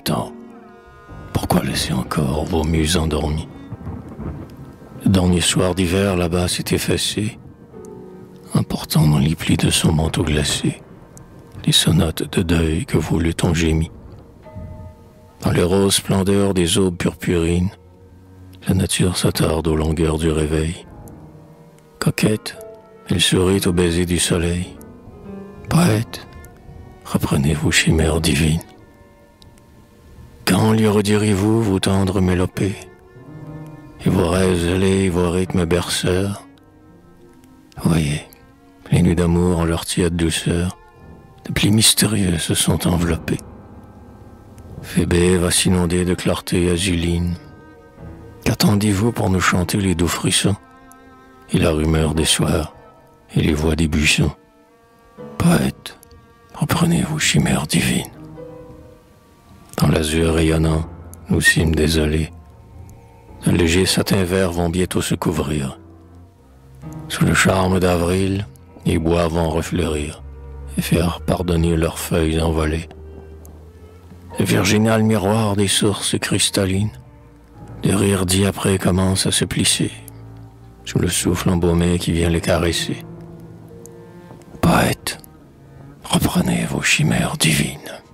temps, pourquoi laisser encore vos muses endormies? Le dernier soir d'hiver là-bas s'est effacé, emportant dans les plis de son manteau glacé les sonates de deuil que vos luttes ont gémis. Dans les roses splendeurs des aubes purpurines, la nature s'attarde aux longueurs du réveil. Coquette, elle sourit au baiser du soleil. Poète, reprenez vos chimères divines. Quand lui redirez-vous vos tendres mélopées, et vos rêves zélés, vos rythmes berceurs? Voyez, les nuits d'amour en leur tiède douceur, de plis mystérieux se sont enveloppés. Phébé va s'inonder de clarté azuline. Qu'attendez-vous pour nous chanter les doux frissons, et la rumeur des soirs, et les voix des buissons? Poète, reprenez vos chimères divines. Dans l'azur rayonnant, nous cimes désolés, de légers satins verts vont bientôt se couvrir. Sous le charme d'avril, les bois vont refleurir et faire pardonner leurs feuilles envolées. Le virginal miroir des sources cristallines, de rire dit après commence à se plisser, sous le souffle embaumé qui vient les caresser. Poète, reprenez vos chimères divines.